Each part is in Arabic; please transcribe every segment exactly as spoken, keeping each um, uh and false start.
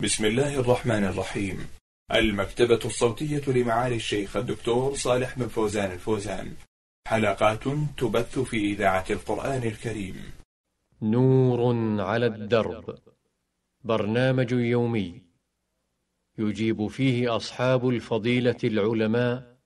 بسم الله الرحمن الرحيم. المكتبة الصوتية لمعالي الشيخ الدكتور صالح بن فوزان الفوزان، حلقات تبث في إذاعة القرآن الكريم. نور على الدرب، برنامج يومي يجيب فيه أصحاب الفضيلة العلماء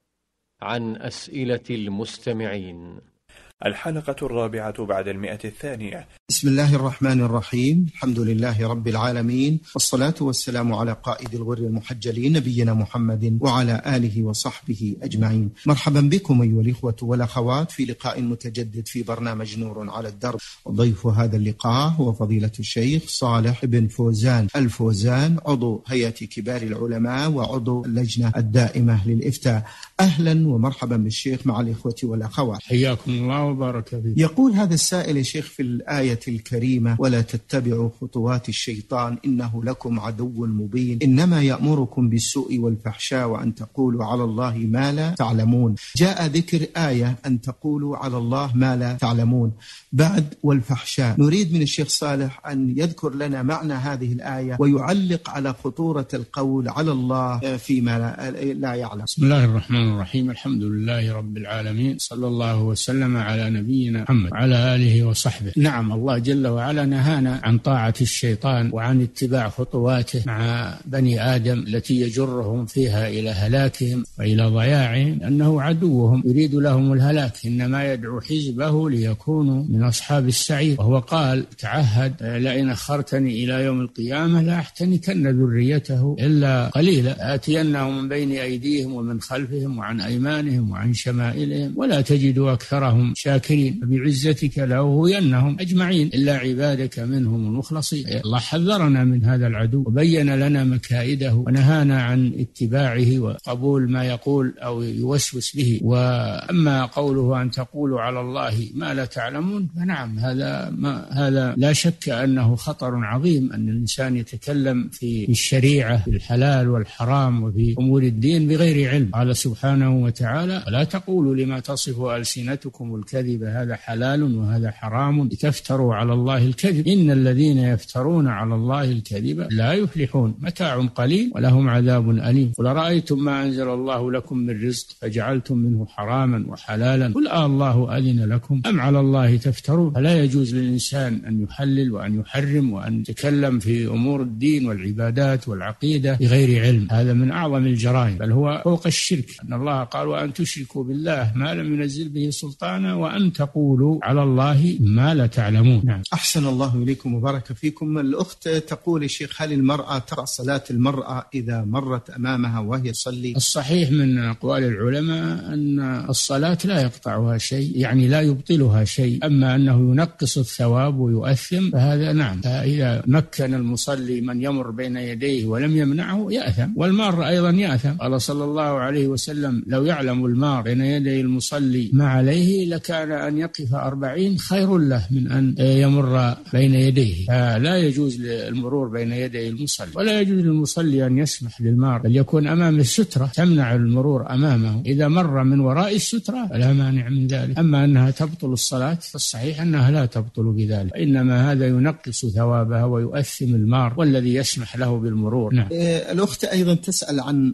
عن أسئلة المستمعين. الحلقة الرابعة بعد المئة الثانية. بسم الله الرحمن الرحيم، الحمد لله رب العالمين، والصلاة والسلام على قائد الغر المحجلين نبينا محمد وعلى آله وصحبه أجمعين. مرحبا بكم أيها الإخوة والأخوات في لقاء متجدد في برنامج نور على الدرب. وضيف هذا اللقاء هو فضيلة الشيخ صالح بن فوزان الفوزان، عضو هيئة كبار العلماء وعضو اللجنة الدائمة للإفتاء. أهلا ومرحبا بالشيخ مع الإخوة والأخوات، حياكم الله وبارك فيكم. يقول هذا السائل يا شيخ في الآية الكريمة: ولا تتبعوا خطوات الشيطان إنه لكم عدو مبين، إنما يأمركم بالسوء والفحشاء وأن تقولوا على الله ما لا تعلمون. جاء ذكر آية أن تقولوا على الله ما لا تعلمون بعد والفحشاء. نريد من الشيخ صالح أن يذكر لنا معنى هذه الآية ويعلق على خطورة القول على الله فيما لا يعلم. بسم الله الرحمن الرحيم، الحمد لله رب العالمين، صلى الله وسلم على نبينا محمد وعلى آله وصحبه. نعم، الله جل وعلا نهانا عن طاعة الشيطان وعن اتباع خطواته مع بني آدم التي يجرهم فيها إلى هلاكهم وإلى ضياعهم، أنه عدوهم يريد لهم الهلاك، إنما يدعو حزبه ليكونوا من أصحاب السعير. وهو قال تعهد: لئن أخرتني إلى يوم القيامة لأحتنكن ذريته إلا قليلا، آتينهم من بين أيديهم ومن خلفهم وعن أيمانهم وعن شمائلهم ولا تجد أكثرهم شاكرين، فبعزتك لأغوينهم أجمعين إلا عبادك منهم المخلصين. الله حذرنا من هذا العدو وبين لنا مكائده ونهانا عن اتباعه وقبول ما يقول أو يوسوس به. وأما قوله أن تقولوا على الله ما لا تعلمون، فنعم، هذا ما هذا لا شك أنه خطر عظيم، أن الإنسان يتكلم في الشريعة في الحلال والحرام وفي أمور الدين بغير علم. قال سبحانه وتعالى: لا تقولوا لما تصف ألسنتكم الكذب هذا حلال وهذا حرام لتفتروا على الله الكذب إن الذين يفترون على الله الكذب لا يفلحون، متاع قليل ولهم عذاب أليم. قل رأيتم ما أنزل الله لكم من رزق فجعلتم منه حراما وحلالا قل آه الله أذن لكم أم على الله تفترون. فلا يجوز للإنسان أن يحلل وأن يحرم وأن يتكلم في أمور الدين والعبادات والعقيدة بغير علم، هذا من أعظم الجرائم، بل هو فوق الشرك. أن الله قال: وأن تشركوا بالله ما لم ينزل به سلطانا وأن تقولوا على الله ما لا تعلمون. نعم. أحسن الله إليكم وبارك فيكم. الأخت تقول: الشيخ، هل المرأة ترى صلاة المرأة إذا مرت أمامها وهي تصلي؟ الصحيح من أقوال العلماء أن الصلاة لا يقطعها شيء، يعني لا يبطلها شيء، أما أنه ينقص الثواب ويؤثم فهذا نعم. فإذا مكن المصلي من يمر بين يديه ولم يمنعه يأثم، والمار أيضا يأثم. قال صلى الله عليه وسلم: لو يعلم المار بين يدي المصلي ما عليه لكان أن يقف أربعين خير له من أن يمر بين يديه. فلا يجوز المرور بين يدي المصلي، ولا يجوز للمصلي أن يسمح للمار، بل يكون أمام السترة تمنع المرور أمامه. إذا مر من وراء السترة فلا مانع من ذلك. أما أنها تبطل الصلاة فالصحيح أنها لا تبطل بذلك، إنما هذا ينقص ثوابها ويؤثم المار والذي يسمح له بالمرور. نعم. الأخت أيضا تسأل عن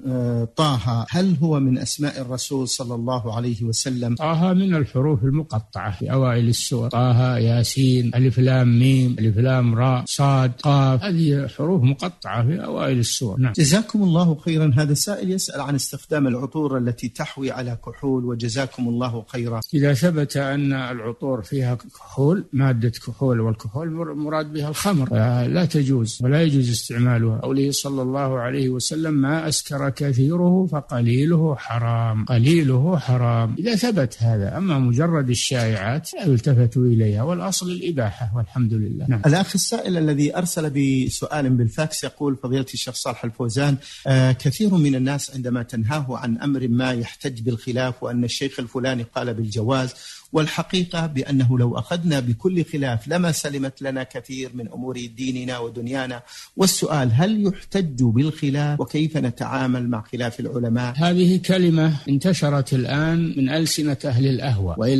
طه، هل هو من أسماء الرسول صلى الله عليه وسلم؟ طه من الحروف المقطعة في أوائل السور: طه، ياسين، ألف لام ميم، ألف لام راء، صاد، قاف، هذه حروف مقطعة في أوائل السور. نعم. جزاكم الله خيرا. هذا سائل يسأل عن استخدام العطور التي تحوي على كحول، وجزاكم الله خيرا. إذا ثبت أن العطور فيها كحول، مادة كحول، والكحول مراد بها الخمر، لا تجوز ولا يجوز استعمالها. قوله صلى الله عليه وسلم: ما أسكر كثيره فقليله حرام، قليله حرام. إذا ثبت هذا، أما مجرد الشائعات لا يلتفتوا إليها، والأصل الإباحة والحمد لله. نعم. الأخ السائل الذي أرسل بسؤال بالفاكس يقول: فضيلة الشيخ صالح الفوزان، آه كثير من الناس عندما تنهاه عن أمر ما يحتج بالخلاف، وأن الشيخ الفلاني قال بالجواز، والحقيقة بأنه لو أخذنا بكل خلاف لما سلمت لنا كثير من أمور ديننا ودنيانا. والسؤال: هل يحتج بالخلاف، وكيف نتعامل مع خلاف العلماء؟ هذه كلمة انتشرت الآن من ألسنة أهل الأهواء، وإن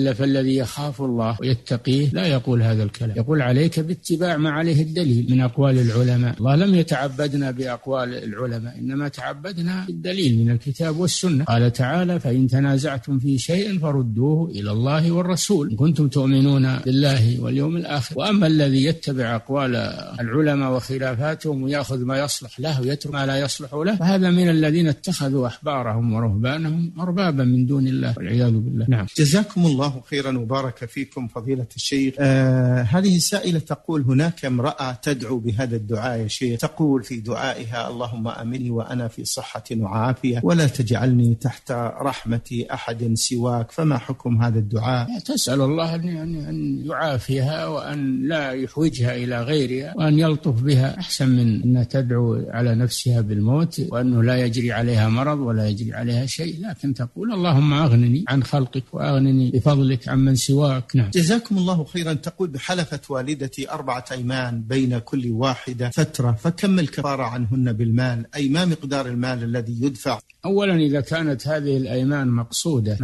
وإلا فالذي يخاف الله ويتقيه لا يقول هذا الكلام، يقول عليك باتباع ما عليه الدليل من أقوال العلماء. الله لم يتعبدنا بأقوال العلماء، إنما تعبدنا بالدليل من الكتاب والسنة. قال تعالى: فإن تنازعتم في شيء فردوه إلى الله والرسول إن كنتم تؤمنون بالله واليوم الآخر. وأما الذي يتبع أقوال العلماء وخلافاتهم ويأخذ ما يصلح له ويترك ما لا يصلح له، فهذا من الذين اتخذوا أحبارهم ورهبانهم أربابا من دون الله والعياذ بالله. نعم. جزاكم الله خيرا وبارك فيكم فضيلة الشيخ. آه هذه السائلة تقول: هناك امرأة تدعو بهذا الدعاء يا شيخ، تقول في دعائها: اللهم آمني وأنا في صحة وعافية ولا تجعلني تحت رحمة أحد سواك، فما حكم هذا الدعاء؟ تسأل الله أن يعافيها وأن لا يحوجها إلى غيرها وأن يلطف بها، أحسن من أن تدعو على نفسها بالموت وأنه لا يجري عليها مرض ولا يجري عليها شيء، لكن تقول: اللهم أغنني عن خلقك وأغنني بفضلك عمن سواك. نعم. جزاكم الله خيرا. تقول: حلفت والدتي أربعة أيمان بين كل واحدة فترة، فكم الكفارة عنهن بالمال؟ أي ما مقدار المال الذي يدفع؟ أولا إذا كانت هذه الأيمان مقصودة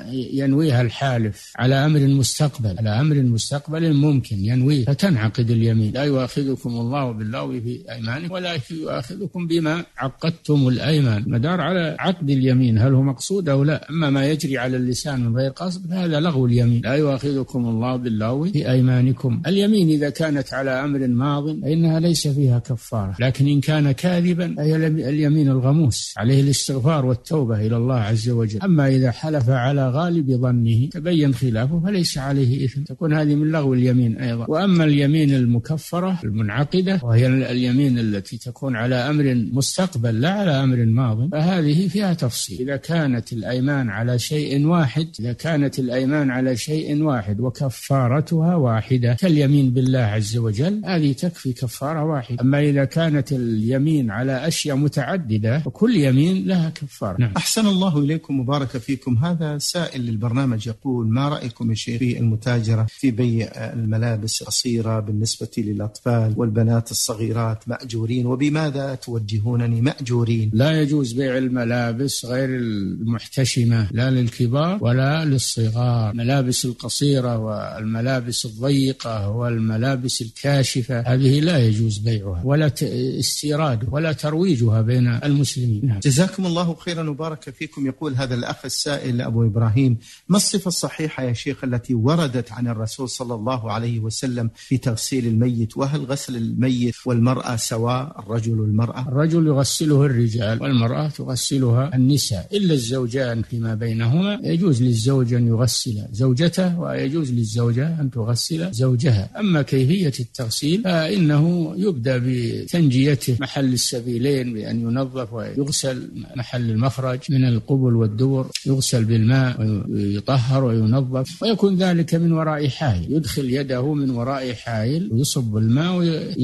ينويها الحالف على أمر مستقبل على أمر مستقبل ممكن ينويه فتنعقد اليمين. لا يؤاخذكم الله باللغو في أيمانكم ولا يؤاخذكم بما عقدتم الأيمان، مدار على عقد اليمين هل هو مقصود أو لا. أما ما يجري على اللسان من غير قصد هذا لغو اليمين. لا يؤاخذكم الله باللغو في أيمانكم. اليمين إذا كانت على أمر ماض فإنها ليس فيها كفارة، لكن إن كان كاذبا فهي اليمين الغموس، عليه الاستغفار والتوبة إلى الله عز وجل. أما إذا حلف على غالب ظنه تبين خلافه فليس عليه إثم، تكون هذه من لغو اليمين أيضا. وأما اليمين المكفرة المنعقدة وهي اليمين التي تكون على أمر مستقبل لا على أمر ماض، فهذه فيها تفصيل. إذا كانت الأيمان على شيء واحد إذا كانت الأيمان على شيء واحد وكفارتها واحدة كاليمين بالله عز وجل، هذه تكفي كفارة واحدة. أما إذا كانت اليمين على أشياء متعددة فكل يمين لها كفارة. نعم. أحسن الله إليكم وبارك فيكم. هذا سائل للبرنامج يقول: ما رأيكم يا شيخ في المتاجرة في بيع الملابس القصيرة بالنسبة للأطفال والبنات الصغيرات مأجورين، وبماذا توجهونني مأجورين؟ لا يجوز بيع الملابس غير المحتشمة، لا للكبار ولا للصغار. الملابس القصيرة والملابس الضيقة والملابس الكاشفة هذه لا يجوز بيعها ولا استيراد ولا ترويجها بين المسلمين. نعم. جزاكم الله خيرا وبارك فيكم. يقول هذا الأخ السائل أبو إبراهيم: ما الصفة الصحيحة يا شيخ التي وردت عن الرسول صلى الله عليه وسلم في تغسيل الميت؟ وهل غسل الميت والمرأة سواء، الرجل والمرأة؟ الرجل يغسله الرجال والمرأة تغسلها النساء، إلا الزوجان فيما بينهما يجوز للزوج أن يغسل زوجته ويجوز للزوجة أن تغسل زوجها. أما كيفية التغسيل فإنه يبدأ بتنجيته محل السبيلين بأن ينظف ويغسل محل المخرج من القبل والدبر، يغسل بالماء ويطهر وينظف، ويكون ذلك من وراء حائل، يدخل يده من وراء حائل ويصب الماء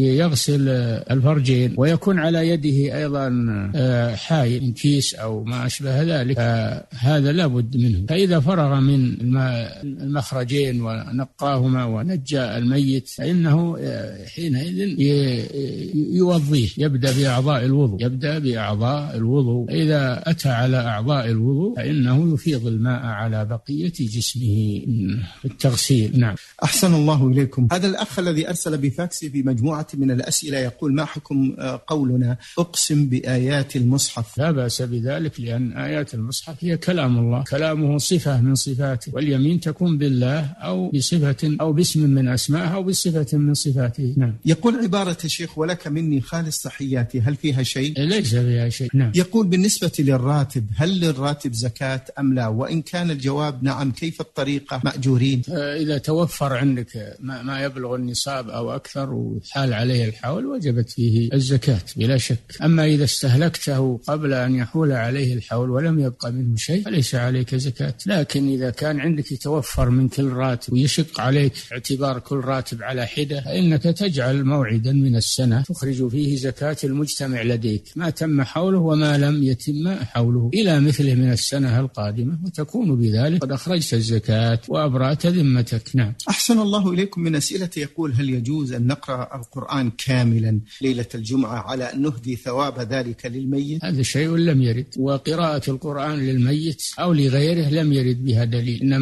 ويغسل الفرجين، ويكون على يده أيضا حائل من كيس أو ما أشبه ذلك، هذا لا بد منه. فإذا فرغ من المخرجين ونقاهما ونجى الميت فإنه حينئذ يوضيه، يبدأ بأعضاء الوضوء يبدأ بأعضاء الوضوء إذا أتى على أعضاء الوضوء فإنه يفيض الماء على بقية جسمه في التغسيل. نعم. أحسن الله إليكم. هذا الأخ الذي أرسل بفاكس في مجموعة من الأسئلة يقول: ما حكم قولنا أقسم بآيات المصحف؟ لا بأس بذلك، لأن آيات المصحف هي كلام الله، كلامه صفة من صفاته، واليمين تكون بالله أو بصفة أو باسم من أسمائه أو بصفة من صفاته. نعم. يقول عبارة الشيخ: ولك مني خالص تحياتي، هل فيها شيء؟ ليس فيها شيء. نعم. يقول: بالنسبة للراتب هل للراتب زكاة أم لا؟ وإن كان الجواب نعم كيف الطريقة مأجورين؟ إذا توفر عندك ما يبلغ النصاب أو أكثر وحال عليه الحول وجبت فيه الزكاة بلا شك. أما إذا استهلكته قبل أن يحول عليه الحول ولم يبقى منه شيء فليس عليك زكاة. لكن إذا كان عندك يتوفر من كل راتب ويشق عليك اعتبار كل راتب على حدة فإنك تجعل موعدا من السنة تخرج فيه زكاة المجتمع لديك، ما تم حوله وما لم يتم حوله، إلى مثله من السنة القادمة، وتكون بذلك قد أخرجت الزكاة وأبرأت ذمتك. نعم. أحسن الله إليكم. من أسئلة يقول: هل يجوز أن نقرأ القرآن كاملا ليلة الجمعة على أن نهدي ثواب ذلك للميت؟ هذا شيء لم يرد، وقراءة القرآن للميت أو لغيره لم يرد بها دليل، إنما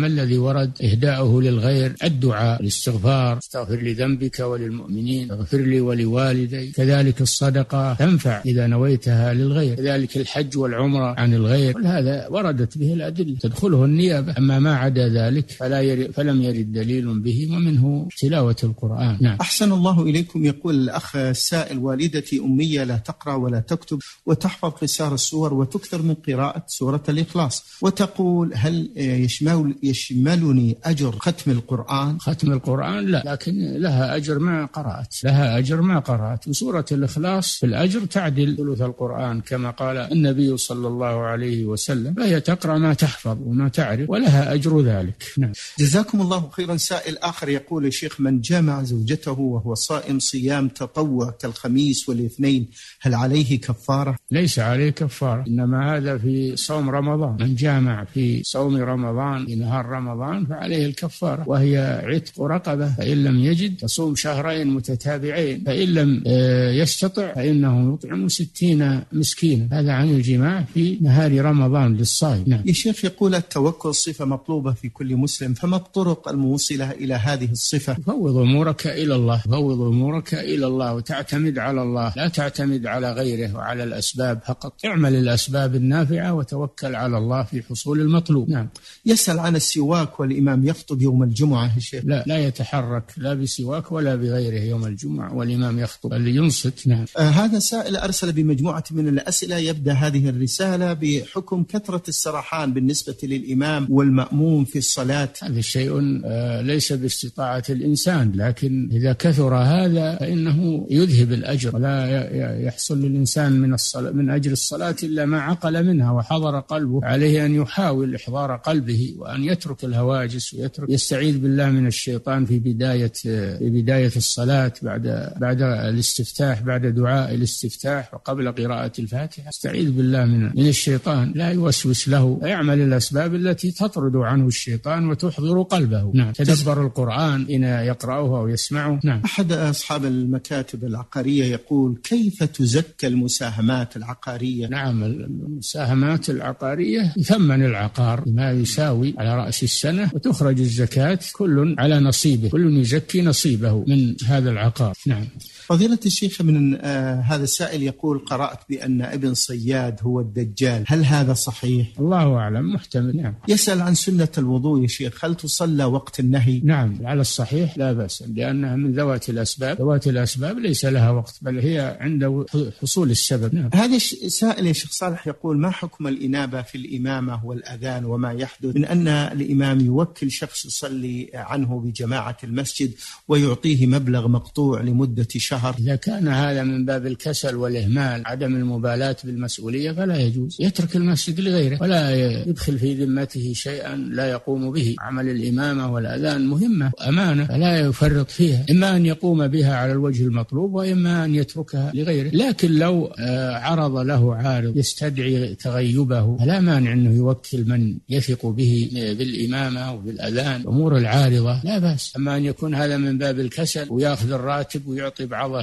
إنما الذي ورد إهداؤه للغير الدعاء، الاستغفار، استغفر لذنبك وللمؤمنين، اغفر لي ولوالدي. كذلك الصدقة تنفع إذا نويتها للغير، كذلك الحج والعمرة عن الغير، كل هذا وردت به الأدلة تدخله النيابة. أما ما عدا ذلك فلا يرد فلم يرد دليل به، ومنه تلاوة القرآن. نعم. أحسن الله إليكم. يقول الأخ السائل: والدتي أمية لا تقرأ ولا تكتب وتحفظ قصار السور وتكثر من قراءة سورة الإخلاص، وتقول: هل يشمل يشملني أجر ختم القرآن؟ ختم القرآن لا، لكن لها أجر ما قرأت، لها أجر ما قرأت. وسورة الإخلاص في الأجر تعدل ثلث القرآن كما قال النبي صلى الله عليه وسلم، فهي تقرأ ما تحفظ وما تعرف ولها أجر ذلك. نعم. جزاكم الله خيرا. سائل آخر يقول: الشيخ، من جامع زوجته وهو صائم صيام تطوع كالخميس والاثنين هل عليه كفارة؟ ليس عليه كفارة، إنما هذا في صوم رمضان. من جامع في صوم رمضان في نهار رمضان فعليه الكفارة، وهي عتق رقبة، فإن لم يجد فصوم شهرين متتابعين، فإن لم يستطع فإنه يطعم ستين مسكينا. هذا عن الجماع في نهار رمضان للصائم. نعم. يا شيخ، يقول: التوكل صفة مطلوبة في كل مسلم، فما الطرق الموصلة إلى هذه الصفة؟ فوض أمورك إلى الله، فوض أمورك إلى الله وتعتمد على الله، لا تعتمد على غيره وعلى الأسباب فقط. اعمل الأسباب النافعة وتوكل على الله في حصول المطلوب. نعم. يسأل عن السواك والإمام يخطب يوم الجمعة. الشيخ لا لا يتحرك لا بسواك ولا بغيره يوم الجمعة والإمام يخطب، اللي ينصت. نعم. آه هذا سائل أرسل بمجموعة من الأسئلة. يبدأ هذه الرسالة بحكم كثرة السرحان بالنسبة للإمام والمأموم في الصلاة. هذا شيء آه ليس باستطاعة الإنسان، لكن إذا كثر هذا فإنه يذهب الأجر، ولا يحصل للإنسان من الصلاة من أجر الصلاة إلا ما عقل منها وحضر قلبه. عليه أن يحاول إحضار قلبه وأن يترك الهواجس ويترك يستعيذ بالله من الشيطان في بداية في بداية الصلاة، بعد بعد الاستفتاح، بعد دعاء الاستفتاح وقبل قراءة الفاتحة، استعيذ بالله من من الشيطان، لا يوسوس له، يعمل الأسباب التي تطرد عنه الشيطان وتحضر قلبه. نعم. تدبر القرآن إن يقرأه أو يسمعه. نعم. أحد أصحاب المكاتب العقارية يقول: كيف تزكى المساهمات العقارية؟ نعم، المساهمات العقارية ثمن العقار بما يساوي على رأس السنة، وتخرج الزكاة كل على نصيبه، كل يزكي نصيبه من هذا العقار. نعم. فضيلة الشيخ، من آه هذا السائل يقول: قرأت بأن ابن صياد هو الدجال، هل هذا صحيح؟ الله أعلم، محتمل. نعم. يسأل عن سنة الوضوء يا شيخ، هل تصلى وقت النهي؟ نعم، على الصحيح لا بأس، لأنها من ذوات الأسباب، ذوات الأسباب ليس لها وقت، بل هي عند حصول السبب. نعم. هذا سائل يا شيخ صالح يقول: ما حكم الإنابة في الإمامة والأذان وما يحدث من أن الإمام يوكل شخص يصلي عنه بجماعة المسجد ويعطيه مبلغ مقطوع لمدة شهر؟ إذا كان هذا من باب الكسل والإهمال، عدم المبالاة بالمسؤولية، فلا يجوز، يترك المسجد لغيره ولا يدخل في ذمته شيئا لا يقوم به. عمل الإمامة والأذان مهمة وأمانة، فلا يفرط فيها، إما أن يقوم بها على الوجه المطلوب وإما أن يتركها لغيره. لكن لو عرض له عارض يستدعي تغيبه فلا مانع أنه يوكل من يثق به بالإمامة وبالأذان. أمور العارضة لا بأس. أما أن يكون هذا من باب الكسل ويأخذ الراتب ويعطي بعضه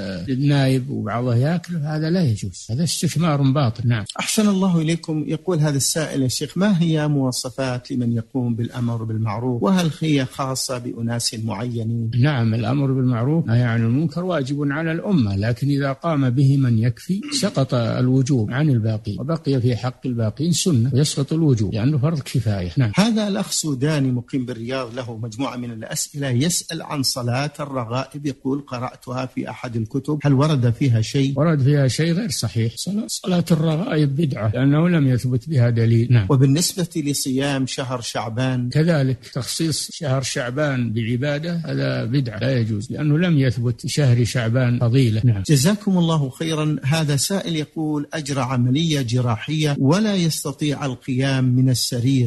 للنائب وبعضه يأكل، هذا لا يجوز، هذا استثمار باطل. نعم. أحسن الله إليكم. يقول هذا السائل يا شيخ: ما هي مواصفات لمن يقوم بالأمر بالمعروف، وهل هي خاصة بأناس معينين؟ نعم، الأمر بالمعروف نهي عن المنكر واجب على الأمة، لكن إذا قام به من يكفي سقط الوجوب عن الباقين، وبقي في حق الباقين سنة ويسقط الوجوب لأنه فرض كفاية. نعم. هذا الأخ سوداني مقيم بالرياض له مجموعة من الأسئلة، يسأل عن صلاة الرغائب، يقول: قرأتها في أحد الكتب، هل ورد فيها شيء؟ ورد فيها شيء غير صحيح. صلاة الرغائب بدعة لأنه لم يثبت بها دليل. نعم. وبالنسبة لصيام شهر شعبان كذلك، تخصيص شهر شعبان بعبادة هذا بدعة لا يجوز، لأنه لم يثبت شهر شعبان فضيلة. نعم. جزاكم الله خيرا. هذا سائل يقول: أجرى عملية جراحية ولا يستطيع القيام من السرير،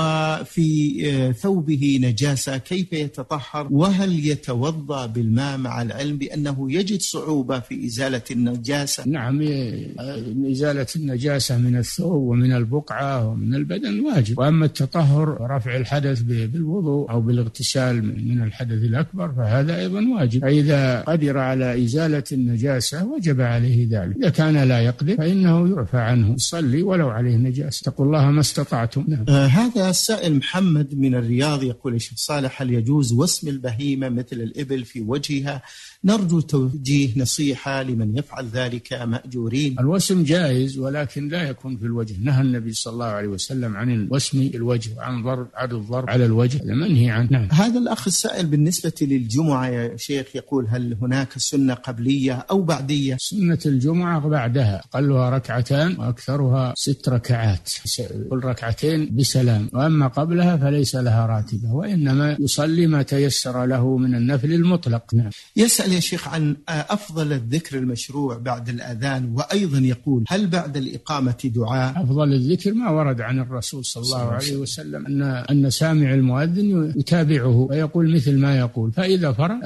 وفي ثوبه نجاسة، كيف يتطهر؟ وهل يتوضأ بالماء مع العلم بأنه يجد صعوبة في إزالة النجاسة؟ نعم، إزالة النجاسة من الثوب ومن البقعة ومن البدن واجب، وأما التطهر رفع الحدث بالوضوء أو بالاغتسال من الحدث الأكبر فهذا أيضا واجب. فإذا قدر على إزالة النجاسة وجب عليه ذلك، إذا كان لا يقدر فإنه يعفى عنه، يصلي ولو عليه نجاسة، اتقوا الله ما استطعتم. نعم. آه هذا السائل السائل محمد من الرياض يقول: الشيخ صالح، هل يجوز وسم البهيمة مثل الإبل في وجهها؟ نرجو توجيه نصيحة لمن يفعل ذلك مأجورين. الوسم جائز ولكن لا يكون في الوجه، نهى النبي صلى الله عليه وسلم عن الوسم الوجه وعن ضرب عن الضرب على الوجه، هذا منهي عنه. نعم. هذا الأخ السائل بالنسبة للجمعة يا شيخ يقول: هل هناك سنة قبلية أو بعدية؟ سنة الجمعة بعدها أقلها ركعتان وأكثرها ست ركعات، كل ركعتين بسلام، وأما قبلها فليس لها راتبة، وإنما يصلي ما تيسر له من النفل المطلق. نعم. يسأل يا شيخ عن أفضل الذكر المشروع بعد الأذان، وأيضا يقول: هل بعد الإقامة دعاء؟ أفضل الذكر ما ورد عن الرسول صلى الله عليه وسلم أن أن سامع المؤذن يتابعه ويقول مثل ما يقول، فإذا فرغ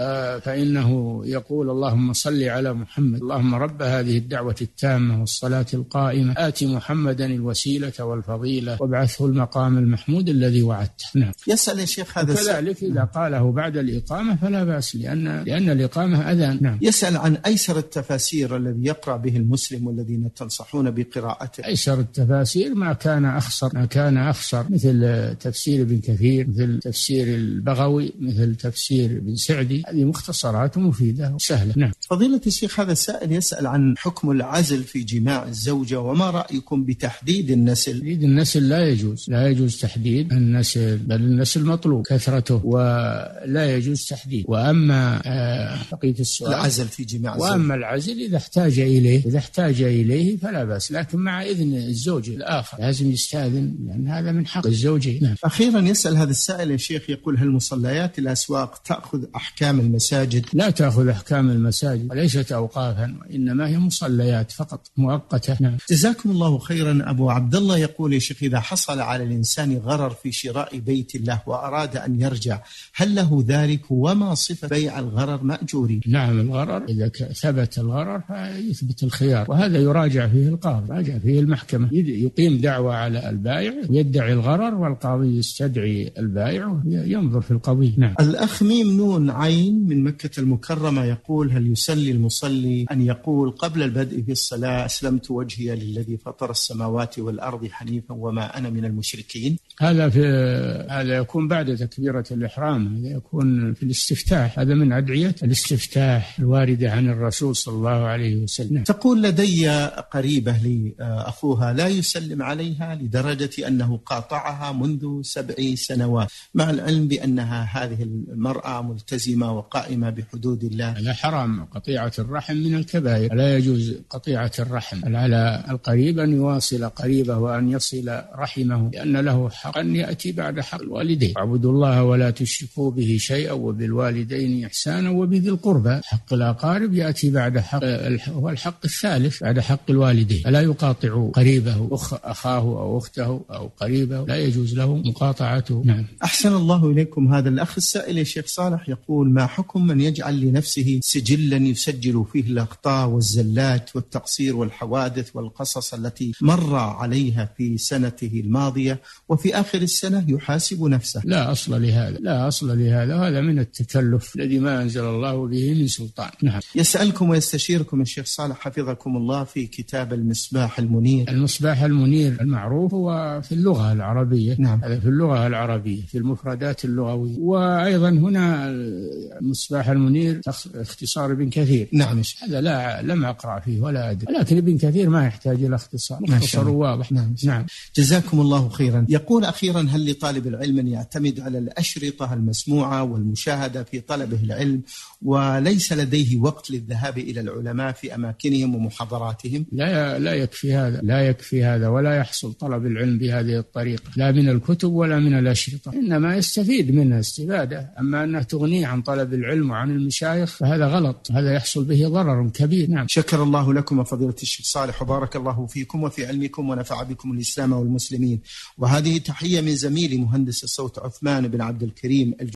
فإنه يقول: اللهم صل على محمد، اللهم رب هذه الدعوة التامة والصلاة القائمة آت محمدا الوسيلة والفضيلة وابعثه المقام المحمود الذي وعدته. نعم. يسأل يا شيخ هذا كذلك إذا قاله بعد الإقامة فلا بأس، لأن لأن الإقامة أذان. نعم. يسأل عن أيسر التفاسير الذي يقرأ به المسلم والذين تنصحون بقراءته. أيسر التفاسير ما كان أخصر ما كان أخصر مثل تفسير ابن كثير، مثل تفسير البغوي، مثل تفسير ابن سعدي، هذه مختصرات مفيدة وسهلة. نعم. فضيلة الشيخ هذا السائل يسأل عن حكم العزل في جماع الزوجة، وما رأيكم بتحديد النسل؟ تحديد النسل لا يجوز، لا يجوز تحديد النسل، بل النسل مطلوب كثرته ولا يجوز تحديد. وأما بقية السؤال العزل في جماع الزوجة، وأما العزل إذا احتاج إليه إذا احتاج إليه فلا بأس، لكن مع إذن الزوج الآخر، لازم يستأذن لأن هذا من حق الزوجين. نعم. أخيرا يسأل هذا السائل يا شيخ يقول: هل مصليات الأسواق تأخذ أحكام المساجد؟ لا تأخذ أحكام المساجد وليست أوقافا، وإنما هي مصليات فقط مؤقتة. نعم. جزاكم الله خيرا. أبو عبد الله يقول: يا شيخ، إذا حصل على الإنسان غرر في شراء بيت الله وأراد أن يرجع، هل له ذلك؟ وما صفة بيع الغرر مأجورين؟ نعم، الغرر إذا ثبت الغرر فيثبت الخيار، وهذا يراجع فيه القاضي، يراجع فيه المحكمة، يقيم دعوة على البائع ويدعي الغرر، والقاضي يستدعي البائع وينظر في القضية. نعم. الأخ ميم نون عين من مكة المكرمة يقول: هل يسلي المصلي أن يقول قبل البدء في الصلاة: أسلمت وجهي للذي فطر السماوات والأرض حنيفا وما أنا من المشركين؟ هذا في هذا يكون بعد تكبيرة الإحرام، هذا يكون في الاستفتاح، هذا من أدعية الاستفتاح الواردة عن الرسول صلى الله عليه وسلم. تقول: لدي قريبة لي أخوها لا يسلم عليها لدرجة أنه قاطعها منذ سبع سنوات، مع العلم بأنها هذه المرأة ملتزمة وقائمة بحدود الله. هذا حرام، قطيعة الرحم من الكبائر، لا يجوز قطيعة الرحم. على القريب أن يواصل قريبه وأن يصل رحمه، لأن له حق أن يأتي بعد حق الوالدين: اعبدوا الله ولا تشركوا به شيئا وبالوالدين إحسانا وبذي القربى. حق الأقارب يأتي بعد حق، هو الحق الثالث بعد حق الوالدين، فلا يقاطع قريبه أخ أخاه أو أخته أو قريبه، لا يجوز له مقاطعته. نعم. أحسن الله إليكم. هذا الأخ السائل يا شيخ صالح يقول: ما حكم من يجعل لنفسه سجلا يسجل فيه الأخطاء والزلات والتقصير والحوادث والقصص التي مر عليها في سنته الماضية، وفي آخر السنة يحاسب نفسه؟ لا أصل لهذا، لا أصل لهذا، هذا من التكلف الذي ما أنزل الله به من سلطان. نعم. يسألكم ويستشيركم الشيخ صالح حفظكم الله في كتاب المصباح المنير. المصباح المنير المعروف هو في اللغة العربية. نعم. هذا في اللغة العربية في المفردات اللغوية، وأيضا هنا المصباح المنير اختصار ابن كثير. نعم. هذا لا لم أقرأ فيه ولا أدري، لكن ابن كثير ما يحتاج إلى اختصار، مختصر واضح. نعم. نعم. جزاكم الله خيرا. يقول أخيرا: هل لطالب العلم أن يعتمد على الأشرطة المسموعة والمشاهدة في طلبه العلم وليس لديه وقت للذهاب إلى العلماء في أماكنهم ومحاضراتهم؟ لا لا يكفي هذا، لا يكفي هذا، ولا يحصل طلب العلم بهذه الطريقة، لا من الكتب ولا من الأشرطة، إنما يستفيد منها استفادة. أما أنها تغنيه عن طلب العلم وعن المشايخ فهذا غلط، هذا يحصل به ضرر كبير. نعم. شكر الله لكم فضيلة الشيخ صالح، وبارك الله فيكم وفي علمكم ونفع بكم الإسلام والمسلمين. وهذه تحية من زميلي مهندس الصوت عثمان بن عبد الكريم.